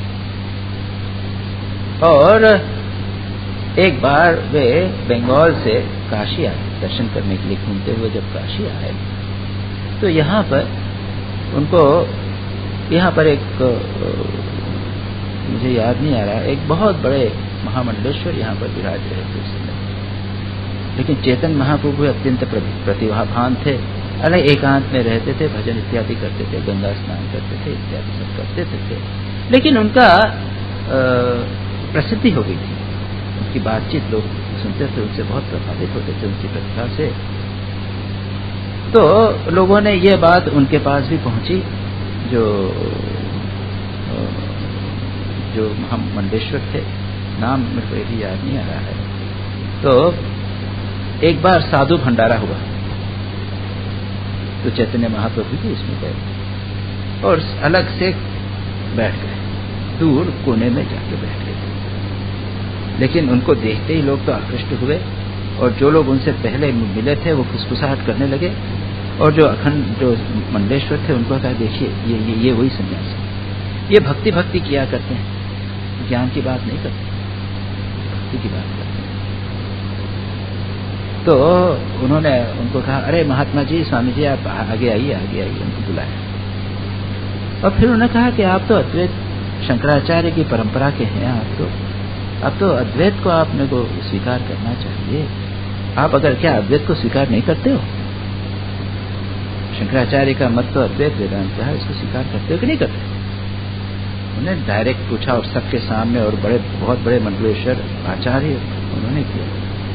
और एक बार वे बंगाल से काशी आए दर्शन करने के लिए। घूमते हुए जब काशी आए तो यहाँ पर उनको, यहाँ पर एक, मुझे याद नहीं आ रहा, एक बहुत बड़े महामंडलेश्वर यहाँ पर विराज रहे थे उस समय। लेकिन चेतन महाप्रभु अत्यंत प्रतिभावान थे, अलग एकांत में रहते थे, भजन इत्यादि करते थे, गंगा स्नान करते थे, इत्यादि सब करते थे। लेकिन उनका प्रसिद्धि हो गई थी, उनकी बातचीत लोग सुनते थे, उनसे बहुत प्रभावित होते थे उनकी प्रतिभा से। तो लोगों ने ये बात उनके पास भी पहुंची, जो जो महामंडलेश्वर थे, नाम मेरे को भी याद नहीं आ रहा है। तो एक बार साधु भंडारा हुआ, तो चैतन्य महाप्रभु भी इसमें गए और अलग से बैठ गए, दूर कोने में जाके बैठ गए। लेकिन उनको देखते ही लोग तो आकृष्ट हुए, और जो लोग उनसे पहले मिले थे वो फुसफुसाहट करने लगे, और जो अखंड जो मंडलेश्वर थे उनको कहा, देखिए ये ये ये वही सन्यासी, ये भक्ति भक्ति किया करते हैं, ज्ञान की बात नहीं करते, भक्ति की बात करते हैं। तो उन्होंने उनको कहा, अरे महात्मा जी, स्वामी जी आप आगे आइए, आगे आइए, उनको बुलाया। और फिर उन्होंने कहा कि आप तो अद्वैत शंकराचार्य की परंपरा के हैं, आप तो अब तो अद्वैत को आपने को स्वीकार करना चाहिए। आप अगर क्या अद्वैत को स्वीकार नहीं करते हो? शंकराचार्य का मत तो अद्वैत वेदांत का है, इसको स्वीकार करते हो कि नहीं करते? उन्हें डायरेक्ट पूछा और सबके सामने, और बड़े बहुत बड़े मंडलेश्वर आचार्य उन्होंने किया।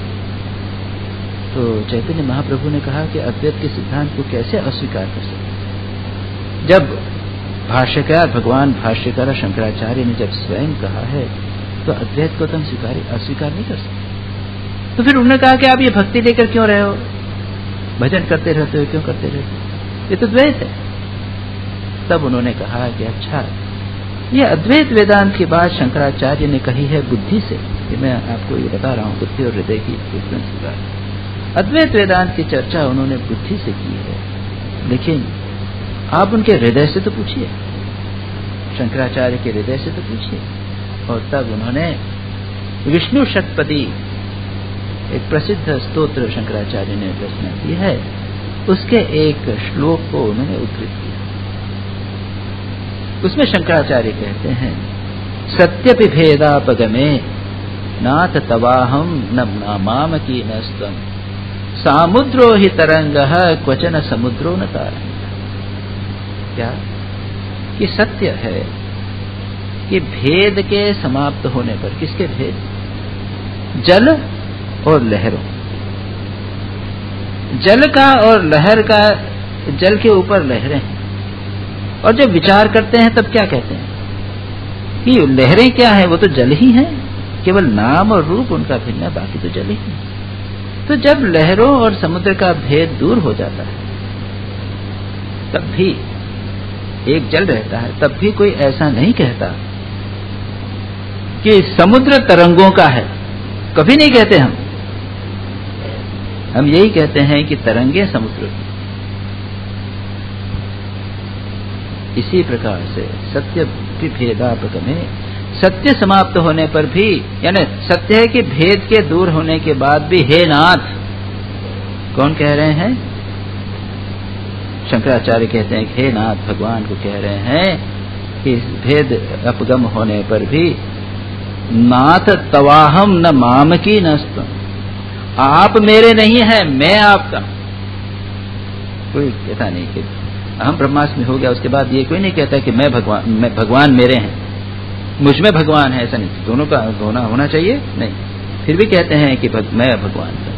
तो चैतन्य महाप्रभु ने कहा कि अद्वैत के सिद्धांत को कैसे अस्वीकार कर सकते? जब भाष्यकार भगवान भाष्यकार शंकराचार्य ने जब स्वयं कहा है तो अद्वैत को तुम स्वीकार अस्वीकार नहीं कर सकते। तो फिर उन्होंने कहा कि आप ये भक्ति लेकर क्यों रहे हो, भजन करते रहते हो, क्यों करते रहते हो, ये तो द्वैत है। तब उन्होंने कहा कि अच्छा, ये अद्वैत वेदांत की बात शंकराचार्य ने कही है बुद्धि से, कि मैं आपको ये बता रहा हूँ बुद्धि और हृदय की डिफरेंस की बात। अद्वैत वेदांत की चर्चा उन्होंने बुद्धि से की है, लेकिन आप उनके हृदय से तो पूछिए, शंकराचार्य के हृदय से तो पूछिए। और तब उन्होंने विष्णु षट्पदी, एक प्रसिद्ध स्तोत्र शंकराचार्य ने रचना की है, उसके एक श्लोक को उन्होंने उद्धृत किया। उसमें शंकराचार्य कहते हैं, सत्यपि भेदापगमे नाथ तवाहम न माम की नस्तम सामुद्रो ही तरंगः क्वचन समुद्रो न तारंगः। क्या कि सत्य है कि भेद के समाप्त होने पर, किसके भेद? जल और लहरों, जल का और लहर का, जल के ऊपर लहरें हैं, और जब विचार करते हैं तब क्या कहते हैं कि लहरें क्या है, वो तो जल ही हैं, केवल नाम और रूप उनका भिन्न है, बाकी तो जल ही है। तो जब लहरों और समुद्र का भेद दूर हो जाता है तब भी एक जल रहता है, तब भी कोई ऐसा नहीं कहता कि समुद्र तरंगों का है, कभी नहीं कहते हम हम यही कहते हैं कि तरंगे समुद्र की। इसी प्रकार से सत्य भेदापगमे, सत्य समाप्त होने पर भी, यानी सत्य है कि भेद के दूर होने के बाद भी, हे नाथ, कौन कह रहे हैं? शंकराचार्य कहते हैं कि हे नाथ, भगवान को कह रहे हैं कि भेद अपगम होने पर भी, नाथ तवाहम न माम की नस्तम, आप मेरे नहीं हैं, मैं आपका। कोई कहता नहीं कि हम ब्रह्मास्मि हो गया, उसके बाद ये कोई नहीं कहता कि मैं भगवान, मैं भगवान मेरे हैं, मुझ में भगवान है, ऐसा नहीं। दोनों का होना होना चाहिए, नहीं। फिर भी कहते हैं कि भग, मैं भगवान का।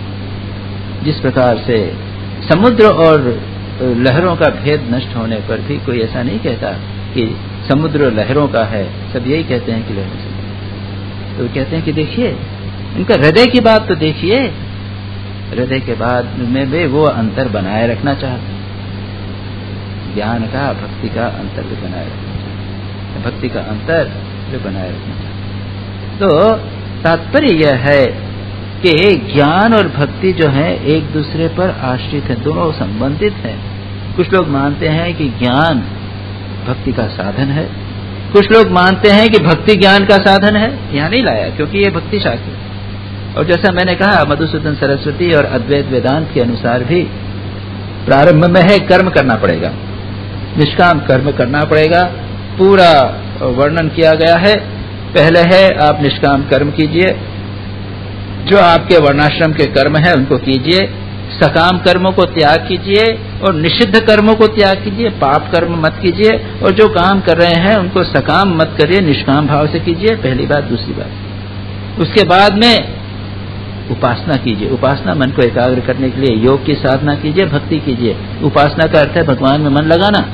जिस प्रकार से समुद्र और लहरों का भेद नष्ट होने पर भी कोई ऐसा नहीं कहता कि समुद्र लहरों का है, सब यही कहते हैं कि लहरों से। तो कहते हैं कि देखिए, इनका हृदय की बात तो देखिए, हृदय के बाद में भी वो अंतर बनाए रखना चाहते हैं, ज्ञान का भक्ति का अंतर भी बनाए रखना चाहते हैं, भक्ति का अंतर भी बनाए रखना चाहते हैं। तो तात्पर्य यह है कि ज्ञान और भक्ति जो है एक दूसरे पर आश्रित है, दोनों संबंधित हैं। कुछ लोग मानते हैं कि ज्ञान भक्ति का साधन है, कुछ लोग मानते हैं कि भक्ति ज्ञान का साधन है। यहाँ नहीं लाया क्योंकि ये भक्ति शास्त्र है। और जैसा मैंने कहा, मधुसूदन सरस्वती और अद्वैत वेदांत के अनुसार भी प्रारंभ में है कर्म करना पड़ेगा, निष्काम कर्म करना पड़ेगा, पूरा वर्णन किया गया है। पहले है आप निष्काम कर्म कीजिए, जो आपके वर्णाश्रम के कर्म है उनको कीजिए, सकाम कर्मों को त्याग कीजिए और निषिद्ध कर्मों को त्याग कीजिए, पाप कर्म मत कीजिए, और जो काम कर रहे हैं उनको सकाम मत करिए, निष्काम भाव से कीजिए। पहली बात। दूसरी बात, उसके बाद में उपासना कीजिए, उपासना मन को एकाग्र करने के लिए योग की साधना कीजिए, भक्ति कीजिए। उपासना का अर्थ है भगवान में मन लगाना,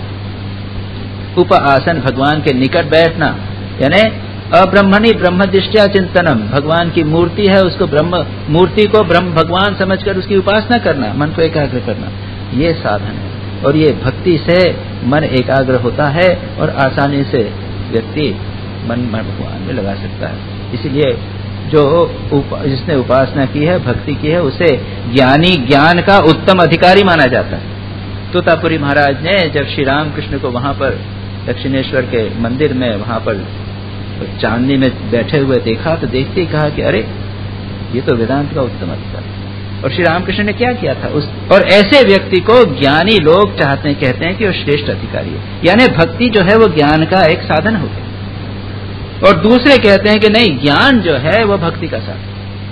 उपासन भगवान के निकट बैठना, यानी अब्रह्मणि ब्रह्म दृष्टिया चिंतनम, भगवान की मूर्ति है उसको ब्रह्म मूर्ति को ब्रह्म भगवान समझकर उसकी उपासना करना, मन को एकाग्र करना, ये साधन है। और ये भक्ति से मन एकाग्र होता है और आसानी से व्यक्ति मन मन भगवान में लगा सकता है। इसलिए जो उप, जिसने उपासना की है, भक्ति की है, उसे ज्ञानी, ज्ञान का उत्तम अधिकारी माना जाता है। तोतापुरी महाराज ने जब श्री राम कृष्ण को वहां पर दक्षिणेश्वर के मंदिर में वहां पर चांदनी में बैठे हुए देखा तो देखते ही कहा कि अरे ये तो वेदांत का उत्तम अधिकारी। और श्री रामकृष्ण ने क्या किया था उस, और ऐसे व्यक्ति को ज्ञानी लोग चाहते हैं, कहते हैं कि वो श्रेष्ठ अधिकारी है, यानी भक्ति जो है वो ज्ञान का एक साधन हो गया। और दूसरे कहते हैं कि नहीं, ज्ञान जो है वो भक्ति का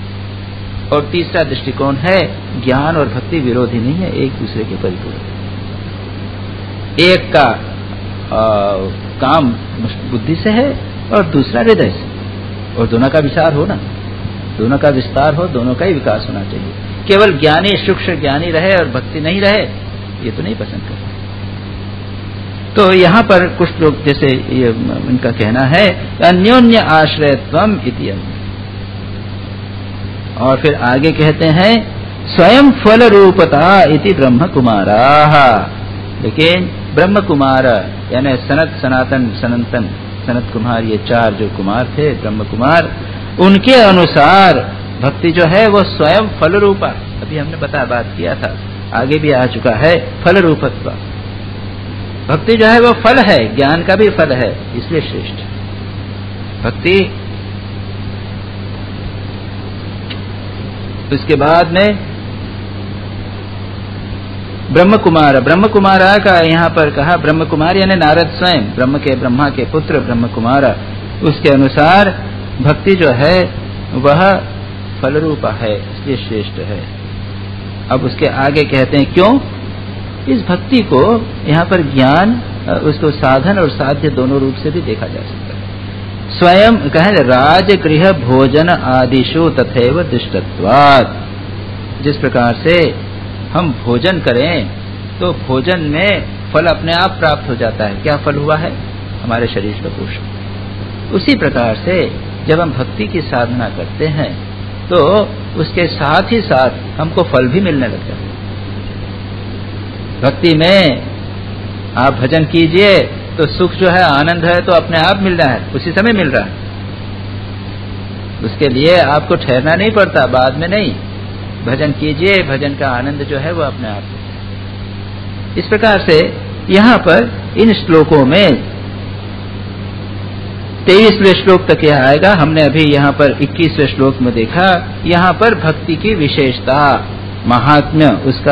साधन। और तीसरा दृष्टिकोण है ज्ञान और भक्ति विरोधी नहीं है, एक दूसरे के परिपूरक। एक का आ, काम बुद्धि से है और दूसरा हृदय से, और दोनों का विचार हो ना, दोनों का विस्तार हो, दोनों का ही विकास होना चाहिए। केवल ज्ञानी सूक्ष्म ज्ञानी रहे और भक्ति नहीं रहे, ये तो नहीं पसंद करते। तो यहाँ पर कुछ लोग जैसे ये इनका कहना है अन्योन्य आश्रयत्वम इति, और फिर आगे कहते हैं स्वयं फल रूपता इति ब्रह्म कुमाराः। लेकिन ब्रह्म कुमार यानी सनत सनातन सनातन सनत कुमार, ये चार जो कुमार थे ब्रह्म कुमार, उनके अनुसार भक्ति जो है वो स्वयं फल रूपा, अभी हमने बता बात किया था, आगे भी आ चुका है, फल रूपत्व। भक्ति जो है वो फल है, ज्ञान का भी फल है, इसलिए श्रेष्ठ भक्ति। उसके बाद में ब्रह्म कुमार, ब्रह्म कुमार का यहाँ पर कहा, ब्रह्म कुमार यानी नारद स्वयं, ब्रह्म के ब्रह्मा के पुत्र ब्रह्म कुमार, उसके अनुसार भक्ति जो है वह फल रूपा है, इसलिए श्रेष्ठ है। अब उसके आगे कहते हैं क्यों, इस भक्ति को यहाँ पर ज्ञान, उसको साधन और साध्य दोनों रूप से भी देखा जा सकता है। स्वयं कहें राजगृह भोजन आदिशु तथैव दृष्टत्वात्, जिस प्रकार से हम भोजन करें तो भोजन में फल अपने आप प्राप्त हो जाता है। क्या फल हुआ है, हमारे शरीर का पोषण। उसी प्रकार से जब हम भक्ति की साधना करते हैं तो उसके साथ ही साथ हमको फल भी मिलने लगता है। भक्ति में आप भजन कीजिए तो सुख जो है, आनंद है तो अपने आप मिल रहा है, उसी समय मिल रहा है, उसके लिए आपको ठहरना नहीं पड़ता, बाद में नहीं। भजन कीजिए, भजन का आनंद जो है वो अपने आप। इस प्रकार से यहाँ पर इन श्लोकों में तेईसवें श्लोक तक यह आएगा। हमने अभी यहाँ पर इक्कीसवें श्लोक में देखा, यहाँ पर भक्ति की विशेषता, महात्म्य, उसका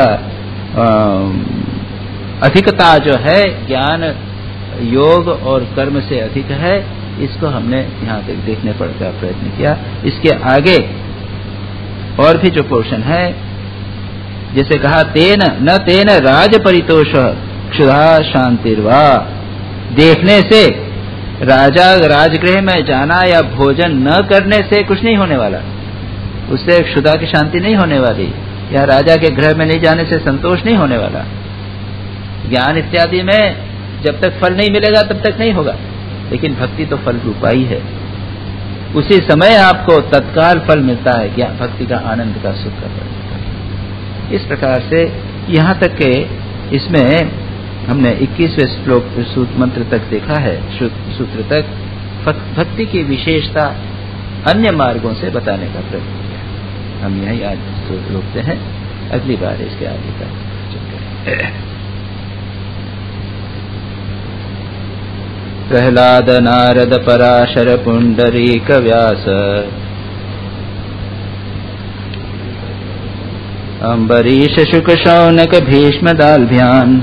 अधिकता जो है ज्ञान योग और कर्म से अधिक है, इसको हमने यहाँ तक देखने पर का प्रयत्न किया। इसके आगे और भी जो पोर्शन है, जैसे कहा तेन न तेन राज परितोष क्षुधा शांतिर्वा, देखने से राजा राजगृह में जाना या भोजन न करने से कुछ नहीं होने वाला, उससे क्षुधा की शांति नहीं होने वाली, या राजा के गृह में नहीं जाने से संतोष नहीं होने वाला। ज्ञान इत्यादि में जब तक फल नहीं मिलेगा तब तक नहीं होगा, लेकिन भक्ति तो फल रूपा ही है, उसी समय आपको तत्काल फल मिलता है, क्या भक्ति का आनंद का सुख का फल मिलता है। इस प्रकार से यहाँ तक के इसमें हमने इक्कीसवें श्लोक सूत्र मंत्र तक देखा है, सूत्र तक भक्ति की विशेषता अन्य मार्गों से बताने का प्रयत्न किया। हम यही आज रोकते हैं, अगली बार इसके आगे का चलते। प्रहलाद नारद पराशर पुंडरीक व्यास, अम्बरीश शुक शौनक भीष्म दाल्भ्यान्,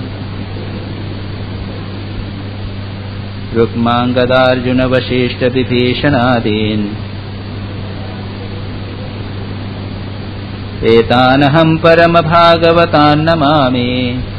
रुक्मांगदार्जुन वशिष्ठ विभीषणादीन्, एतानहं परम भागवतान् नमामि।